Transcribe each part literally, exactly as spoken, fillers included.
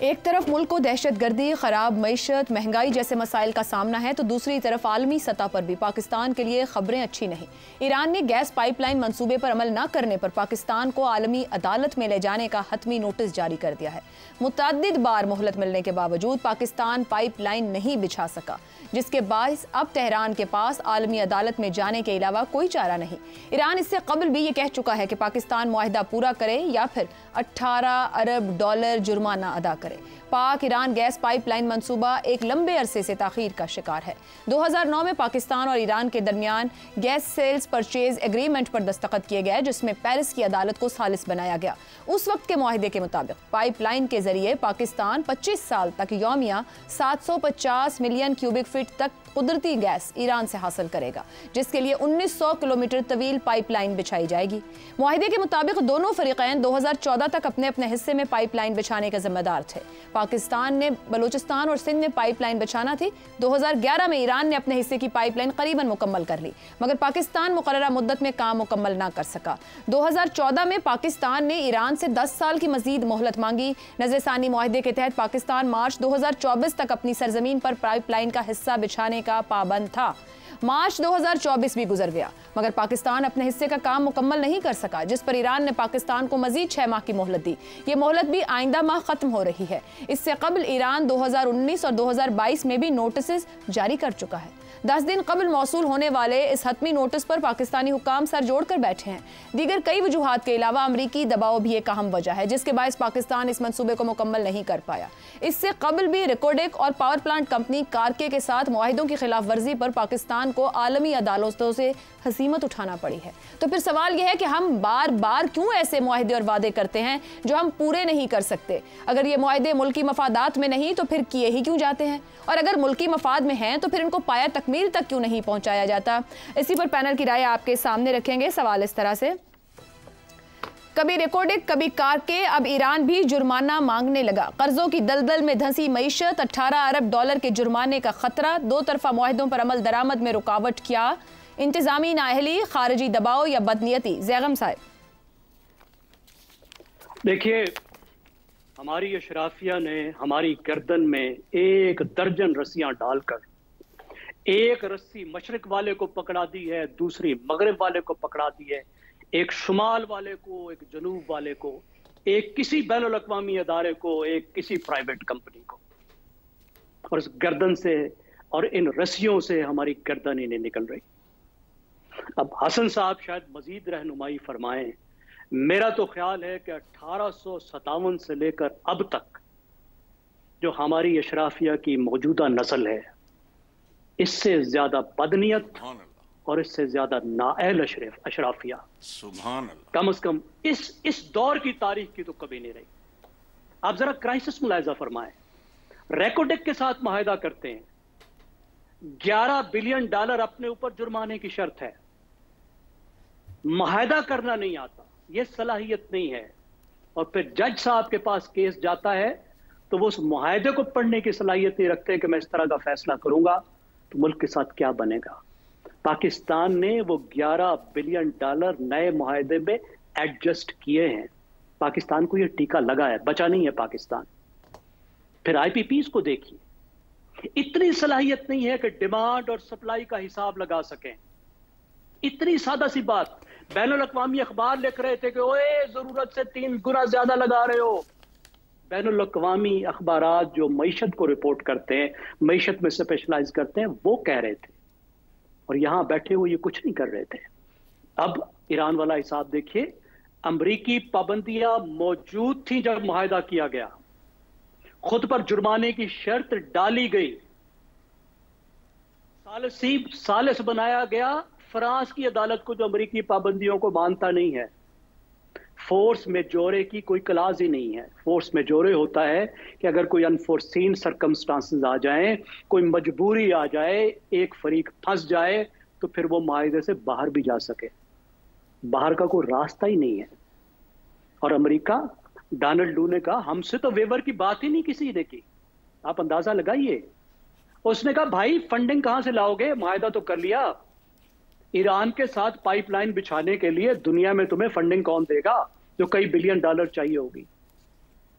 एक तरफ मुल्क को दहशतगर्दी, खराब मईशत, महंगाई जैसे मसाइल का सामना है तो दूसरी तरफ आलमी सतह पर भी पाकिस्तान के लिए खबरें अच्छी नहीं। ईरान ने गैस पाइपलाइन मंसूबे पर अमल न करने पर पाकिस्तान को आलमी अदालत में ले जाने का हतमी नोटिस जारी कर दिया है। मुतअद्दिद बार मोहलत मिलने के बावजूद पाकिस्तान पाइपलाइन नहीं बिछा सका, जिसके बायस अब तेहरान के पास आलमी अदालत में जाने के अलावा कोई चारा नहीं। ईरान इससे कबल भी ये कह चुका है कि पाकिस्तान मुआहिदा पूरा करे या फिर अठारह अरब डॉलर जुर्माना अदा करे। पाक ईरान गैस पाइपलाइन मंसूबा एक लंबे अरसे से ताखीर का शिकार है। दो हज़ार नौ में पाकिस्तान और ईरान के दरमियान गैस सेल्स परचेज एग्रीमेंट पर दस्तखत किए गए, जिसमें पेरिस की अदालत को सालिस बनाया गया। उस वक्त के मुआहिदे के मुताबिक पाइपलाइन के जरिए पाकिस्तान पच्चीस साल तक यौमिया सात सौ पचास मिलियन क्यूबिक फीट तक कुदरती गैस ईरान से हासिल करेगा, जिसके लिए उन्नीस सौ किलोमीटर तवील पाइपलाइन बिछाई जाएगी। मुआहिदे के मुताबिक दोनों फरीकैन दो हज़ार चौदह तक अपने अपने हिस्से में पाइपलाइन बिछाने के जिम्मेदार थे। पाकिस्तान ने बलूचिस्तान और सिंध में पाइपलाइन बिछाना थी। दो हज़ार ग्यारह में ईरान ने अपने हिस्से की पाइपलाइन करीबन मुकम्मल कर ली, मगर पाकिस्तान मुकर्ररा मुद्दत में काम मुकम्मल ना कर सका। दो हज़ार चौदह में पाकिस्तान ने ईरान से दस साल की मजीद मोहलत मांगी। नजरसानी मुआहिदे के तहत पाकिस्तान मार्च दो हज़ार चौबीस तक अपनी सरजमीन पर पाइपलाइन का हिस्सा बिछाने का पाबंद था। मार्च दो हज़ार चौबीस भी गुजर गया, मगर पाकिस्तान अपने हिस्से का काम मुकम्मल नहीं कर सका, जिस पर ईरान ने पाकिस्तान को मजीद छह माह की मोहलत दी। ये मोहलत भी आइंदा माह खत्म हो रही है। इससे कबल ईरान दो हज़ार उन्नीस और दो हज़ार बाईस में भी नोटिस जारी कर चुका है। दस दिन कबल मौसूल होने वाले इस हतमी नोटिस पर पाकिस्तानी हुकाम सर जोड़कर बैठे हैं। दीगर कई वजूहात के अलावा अमरीकी दबाव भी एक अहम वजह है, जिसके बायस पाकिस्तान इस मंसूबे को मुकम्मल नहीं कर पाया। इससे कबल भी रिकोडेक और पावर प्लांट कंपनी कारके के साथ मुआहिदों की खिलाफ वर्जी पर पाकिस्तान को आलमी अदालतों से हसीमत उठाना पड़ी है। तो फिर सवाल यह है कि हम बार बार क्यों ऐसे मुआहिदे और वादे करते हैं जो हम पूरे नहीं कर सकते? अगर ये मुआहिदे मुल्की मफादात में नहीं तो फिर किए ही क्यों जाते हैं, और अगर मुल्की मफाद में हैं तो फिर इनको पाया तकमील तक क्यों नहीं पहुंचाया जाता? इसी पर पैनल की राय आपके सामने रखेंगे। सवाल इस तरह से, कभी रिकोडेक कभी कारके, अब ईरान भी जुर्माना मांगने लगा। कर्जों की दलदल में धंसी मईशत, अठारह अरब डॉलर के जुर्माने का खतरा, दो तरफा मुआहिदों पर अमल दरामद में रुकावट, क्या इंतजामी नाअहली, खारिजी दबाव या बदनीयती? जैगम साहब। देखिए, हमारी अशराफिया ने हमारी गर्दन में एक दर्जन रस्सियां डालकर एक रस्सी मशरिक वाले को पकड़ा दी है, दूसरी मगरिब वाले को पकड़ा दी है, एक शुमाल वाले को, एक जनूब वाले को, एक किसी बैनुल अक़वामी अदारे को, एक किसी प्राइवेट कंपनी को। और इस गर्दन से और इन रस्सियों से हमारी गर्दन इन्हें निकल रही। अब हसन साहब शायद मजीद रहनुमाई फरमाएं। मेरा तो ख्याल है कि अठारह सौ सतावन से लेकर अब तक जो हमारी अशराफिया की मौजूदा नस्ल है, इससे ज्यादा बदनीयत और इससे ज्यादा नाअहल अशरफ अशराफिया सुभान अल्लाह कम से कम इस इस दौर की तारीख की तो कभी नहीं रही। आप जरा क्राइसिस मुलाहिजा फरमाएं। रेकोडेक के साथ मुआहिदा करते हैं, ग्यारह बिलियन डॉलर अपने ऊपर जुर्माने की शर्त है। मुआहिदा करना नहीं आता, यह सलाहियत नहीं है, और फिर जज साहब के पास केस जाता है तो वो उस मुआहिदे को पढ़ने की सलाहियत नहीं रखते कि मैं इस तरह का फैसला करूंगा तो मुल्क के साथ क्या बनेगा। पाकिस्तान ने वो ग्यारह बिलियन डॉलर नए मुआहिदे में एडजस्ट किए हैं। पाकिस्तान को ये टीका लगा है, बचा नहीं है पाकिस्तान। फिर आईपीपीज को देखिए, इतनी सलाहियत नहीं है कि डिमांड और सप्लाई का हिसाब लगा सकें। इतनी सादा सी बात, बैनुल अक़वामी अखबार लिख रहे थे कि ओए जरूरत से तीन गुना ज्यादा लगा रहे हो। बैनुल अक़वामी अखबारात जो मईशत को रिपोर्ट करते हैं, मईशत में स्पेशलाइज करते हैं, वो कह रहे थे, और यहां बैठे हुए ये कुछ नहीं कर रहे थे। अब ईरान वाला हिसाब देखिए, अमरीकी पाबंदियां मौजूद थी जब मुआहिदा किया गया, खुद पर जुर्माने की शर्त डाली गई, सालिसी सालिस बनाया गया फ्रांस की अदालत को जो अमरीकी पाबंदियों को मानता नहीं है। फोर्स मेजोरे की कोई क्लाज ही नहीं है। फोर्स मेजोरे होता है कि अगर कोई अनफोर्सीन सरकमस्टांसेस आ जाएं, कोई मजबूरी आ जाए, एक फरीक फंस जाए, तो फिर वो मुआहिदे से बाहर भी जा सके। बाहर का कोई रास्ता ही नहीं है। और अमेरिका, डोनाल्ड डू ने कहा हमसे तो वेवर की बात ही नहीं किसी ने की। आप अंदाजा लगाइए, उसने कहा भाई फंडिंग कहां से लाओगे, मुआहिदा तो कर लिया, ईरान के साथ पाइपलाइन बिछाने के लिए दुनिया में तुम्हें फंडिंग कौन देगा जो कई बिलियन डॉलर चाहिए होगी।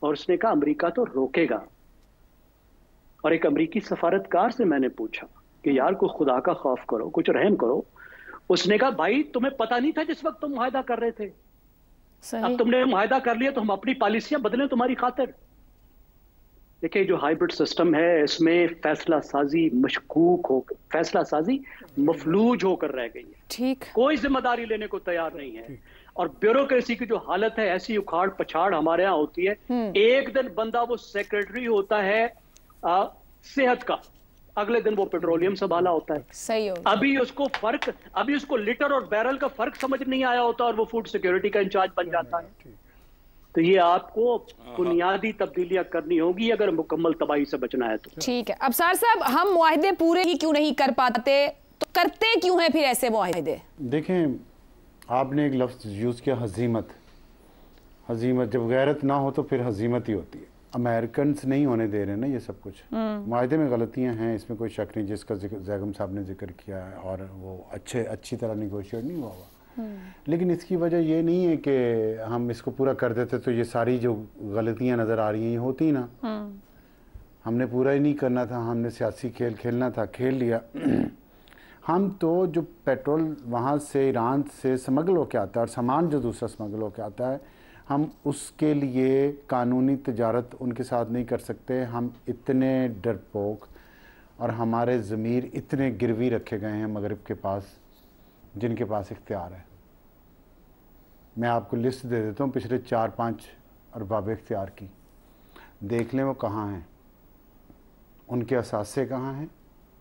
और उसने कहा अमेरिका तो रोकेगा। और एक अमेरिकी सफारतकार से मैंने पूछा कि यार कोई खुदा का खौफ करो, कुछ रहम करो। उसने कहा भाई तुम्हें पता नहीं था जिस वक्त तुम मुआहदा कर रहे थे, अब तुमने मुआहदा कर लिया तो हम अपनी पॉलिसियां बदलें तुम्हारी खातिर। देखिए जो हाइब्रिड सिस्टम है इसमें फैसला साजी मशकूक हो, फैसला साजी मफलूज होकर रह गई है। ठीक, कोई जिम्मेदारी लेने को तैयार नहीं है। और ब्यूरोक्रेसी की जो हालत है ऐसी उखाड़ पछाड़ हमारे यहाँ होती है। एक दिन बंदा वो सेक्रेटरी होता है आ, सेहत का, अगले दिन वो पेट्रोलियम संभाला होता है। सही हो। अभी उसको फर्क अभी उसको लीटर और बैरल का फर्क समझ नहीं आया होता और वो फूड सिक्योरिटी का इंचार्ज बन जाता है। तो ये आपको बुनियादी तब्दीलियां करनी होगी अगर मुकम्मल तबाही से बचना है तो। ठीक है। अफसार साहब, हम मुआहदे पूरे ही क्यों नहीं कर पाते, तो करते क्यों हैं फिर ऐसे मुआहदे? देखें, आपने एक लफ्ज़ यूज़ किया हजीमत। हजीमत जब गैरत ना हो तो फिर हजीमत ही होती है। अमेरिकन नहीं होने दे रहे ना ये सब कुछ। मुआहदे में गलतियां हैं, इसमें कोई शक नहीं, जिसका जैगम साहब ने जिक्र किया है, और वो अच्छे अच्छी तरह निगोशिएट नहीं हुआ हुआ। लेकिन इसकी वजह ये नहीं है कि हम इसको पूरा कर देते तो ये सारी जो गलतियां नज़र आ रही हैं ये होती ना। हमने पूरा ही नहीं करना था, हमने सियासी खेल खेलना था, खेल लिया। हम तो जो पेट्रोल वहाँ से ईरान से स्मगल होकर आता है और सामान जो दूसरा स्मगल होकर आता है, हम उसके लिए कानूनी तजारत उनके साथ नहीं कर सकते। हम इतने डरपोक और हमारे ज़मीर इतने गिरवी रखे गए हैं मगरिब के पास, जिनके पास इख्तियार है। मैं आपको लिस्ट दे देता हूँ पिछले चार पाँच अरबाब इख्तियार की, देख लें वो कहाँ हैं, उनके असासे कहाँ हैं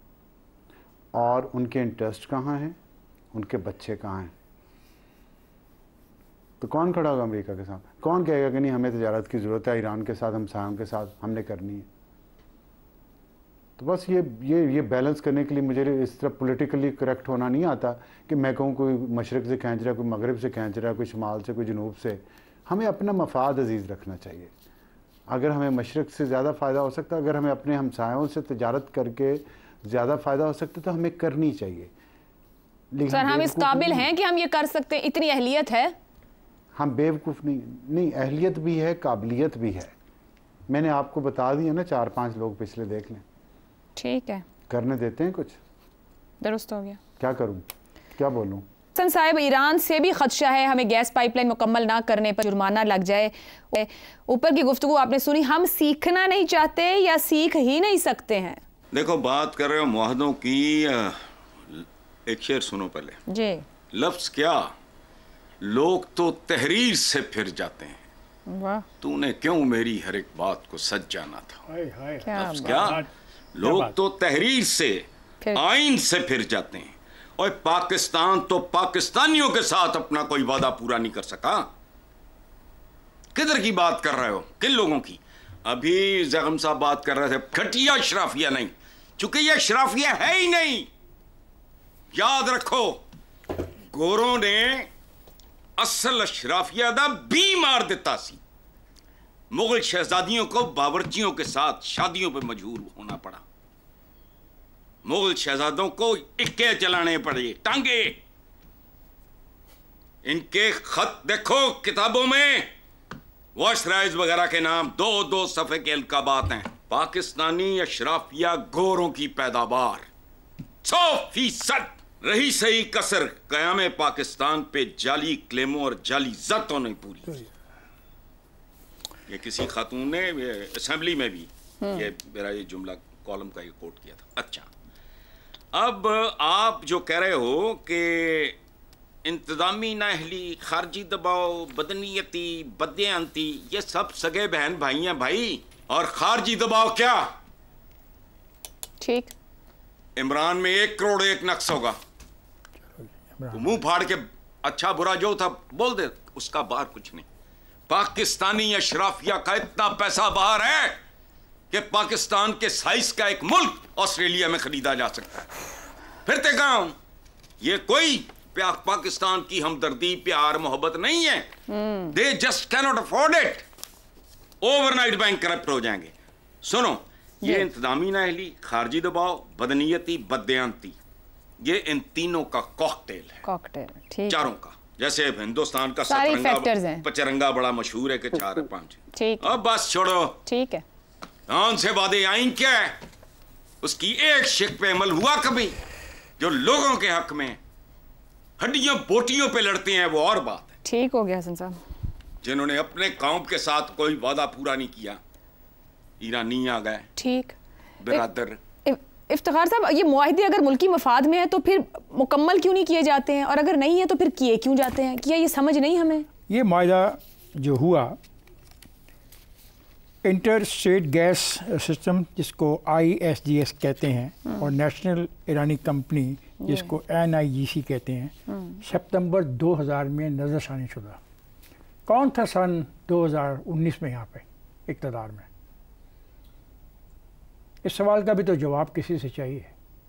और उनके इंटरेस्ट कहाँ हैं, उनके बच्चे कहाँ हैं। तो कौन खड़ा होगा अमेरिका के साथ? कौन कहेगा कि नहीं हमें तजारत की ज़रूरत है ईरान के साथ, हमसायों के साथ हमने करनी है? तो बस ये ये ये बैलेंस करने के लिए मुझे इस तरह पॉलिटिकली करेक्ट होना नहीं आता कि मैं कहूँ कोई मशरक़ से खींच रहा है, कोई मगरिब से खींच रहा है, कोई शुमाल से, कोई जनूब से। हमें अपना मफाद अजीज़ रखना चाहिए। अगर हमें मशरक़ से ज़्यादा फ़ायदा हो सकता है, अगर हमें अपने हमसायों से तजारत करके ज़्यादा फ़ायदा हो सकता है तो हमें करनी चाहिए। लेकिन सर हम इस काबिल हैं कि हम ये कर सकते हैं, इतनी अहलियत है? हम बेवकूफ़ नहीं नहीं अहलियत भी है, काबिलियत भी है। मैंने आपको बता दिया ना, चार पांच लोग पिछले देख लें। ठीक है, करने देते हैं कुछ? दुरुस्त हो गया। क्या करूं, क्या बोलूं? हसन साहब, ईरान से भी खदशा है हमें गैस पाइपलाइन मुकम्मल ना करने पर जुर्माना लग जाए। ऊपर की गुफ्तगू आपने सुनी, हम सीखना नहीं चाहते या सीख ही नहीं सकते हैं? देखो, बात कर रहे हो मुआहदों की, एक शेर सुनो पहले जी। लफ्ज क्या, लोग तो तहरीर से फिर जाते हैं, वाह तूने क्यों मेरी हर एक बात को सच जाना था। क्या, क्या? लोग तो तहरीर से, आइन से फिर जाते हैं। और पाकिस्तान तो पाकिस्तानियों के साथ अपना कोई वादा पूरा नहीं कर सका। किधर की बात कर रहे हो, किन लोगों की? अभी जगम साहब बात कर रहे थे घटिया अशराफिया नहीं, चूंकि यह अशराफिया है ही नहीं। याद रखो, गोरों ने असल अशराफिया दा बी मार दिता सी। मुगल शहजादियों को बावर्चियों के साथ शादियों पर मजबूर होना पड़ा। मुगल शहजादों को इक्के चलाने पड़े, टांगे। इनके खत देखो किताबों में, वॉशराइज वगैरह के नाम दो दो सफे के अलकाबात हैं। पाकिस्तानी अशराफिया गोरों की पैदावार सौ फीसद। रही सही कसर कयामे पाकिस्तान पे जाली क्लेमों और जाली जब्तों ने पूरी। ये किसी खातून ने असेंबली में भी ये मेरा ये जुमला कॉलम का ये कोट किया था। अच्छा, अब आप जो कह रहे हो कि इंतजामी नाअहली, खारजी दबाव, बदनीयती, बदयांती, ये सब सगे बहन भाई हैं भाई। और खारजी दबाव क्या? ठीक, इमरान में एक करोड़ एक नक्स होगा, तो मुंह फाड़ के अच्छा बुरा जो था बोल दे, उसका बाहर कुछ नहीं। पाकिस्तानी अशराफिया का इतना पैसा बाहर है कि पाकिस्तान के साइज का एक मुल्क ऑस्ट्रेलिया में खरीदा जा सकता है। फिरते गांव, ये कोई पाकिस्तान की हमदर्दी, प्यार, मोहब्बत नहीं है। They just cannot afford it. Overnight bankrupt हो जाएंगे। सुनो, ये इंतजामी नाअहली, खारजी दबाव, बदनीयती, बदयांती, ये इन तीनों का कॉकटेल है। कॉकटेल, ठीक। चारों का जैसे हिंदुस्तान का सारे फैक्टर्स हैं। पचरंगा बड़ा मशहूर है कि चार पांच। ठीक, अब बस छोड़ो, ठीक है। कौन से वादे आइन क्या है, उसकी एक शिक पे अमल हुआ कभी? जो लोगों के हक में हड्डियों बोटियों पे लड़ते हैं वो और बात है। ठीक हो गया हसन साहब। जिन्होंने अपने कौम के साथ कोई वादा पूरा नहीं किया, ईरानी आ गए। ठीक बिरादर इफ्तिखार साहब, ये मुआहिदे अगर मुल्की मफाद में है तो फिर मुकम्मल क्यों नहीं किए जाते हैं, और अगर नहीं है तो फिर किए क्यों जाते हैं? क्या ये समझ नहीं हमें? ये मुआहिदा जो हुआ इंटर स्टेट गैस सिस्टम, जिसको आई एस जी एस कहते हैं, और नेशनल ईरानी कंपनी जिसको एन आई जी सी कहते हैं, सितंबर दो हज़ार में नज़रसानी शुदा। कौन था सन दो हज़ार उन्नीस में यहाँ पे इक़्तिदार में? इस सवाल का भी तो जवाब किसी से चाहिए।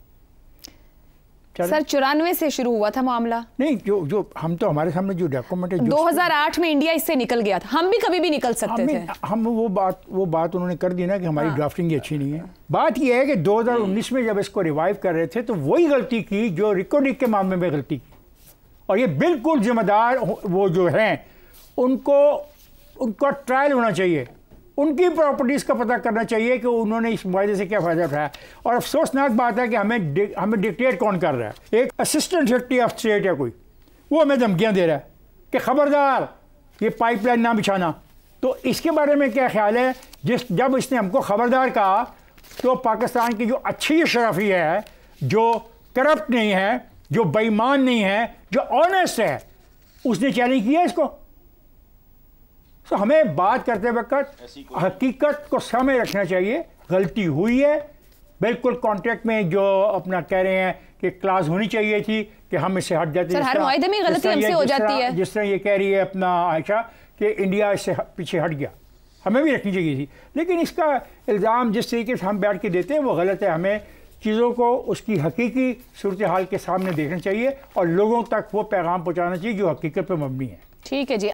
सर चौरानवे से शुरू हुआ था मामला। नहीं, जो जो हम तो हमारे सामने जो डॉक्यूमेंट है, दो हज़ार आठ में इंडिया इससे निकल गया था, हम भी कभी भी निकल सकते थे। हम वो बात वो बात उन्होंने कर दी ना कि हमारी हाँ। ड्राफ्टिंग अच्छी नहीं है। बात ये है कि दो हज़ार उन्नीस में जब इसको रिवाइव कर रहे थे तो वही गलती की जो रिकॉर्डिंग के मामले में गलती की, और ये बिल्कुल जिम्मेदार वो जो हैं उनको उनका ट्रायल होना चाहिए, उनकी प्रॉपर्टीज़ का पता करना चाहिए कि उन्होंने इस मुआहदे से क्या फ़ायदा उठाया। और अफसोसनाक बात है कि हमें डि, हमें डिक्टेट कौन कर रहा है? एक असिस्टेंट सेक्रेटरी ऑफ स्टेट है कोई, वो हमें धमकियाँ दे रहा है कि ख़बरदार ये पाइपलाइन ना बिछाना। तो इसके बारे में क्या ख्याल है? जिस जब इसने हमको ख़बरदार कहा तो पाकिस्तान की जो अच्छी शराफी है, जो करप्ट नहीं है, जो बेईमान नहीं है, जो ऑनेस्ट है, उसने चैलेंज किया इसको। तो हमें बात करते वक्त हकीकत को सामने रखना चाहिए। गलती हुई है, बिल्कुल कॉन्ट्रैक्ट में जो अपना कह रहे हैं कि क्लास होनी चाहिए थी कि हम इससे हट जाते हैं। हर मुआहदे में गलती हमसे हो जाती है। जिस तरह ये कह रही है अपना आयशा कि इंडिया इससे पीछे हट गया, हमें भी रखनी चाहिए थी। लेकिन इसका इल्ज़ाम जिस तरीके से हम बैठ के देते हैं वो गलत है। हमें चीज़ों को उसकी हकीकी सूरत हाल के सामने देखना चाहिए और लोगों तक वो पैगाम पहुँचाना चाहिए जो हकीकत पर मबनी है। ठीक है जी।